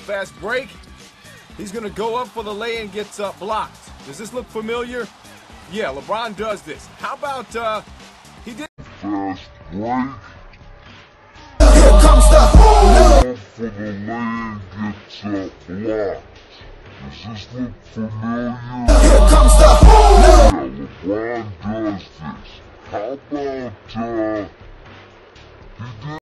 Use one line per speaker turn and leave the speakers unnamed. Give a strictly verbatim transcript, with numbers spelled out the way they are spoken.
fast break. He's going to go up for the lay and gets uh, blocked. Does this look familiar? Yeah, LeBron does this. How about, uh, he did...
Fast break. Here comes the... Go for the lay and gets uh, blocked. Does this look familiar? Here comes the... Yeah, LeBron does this. How about, uh...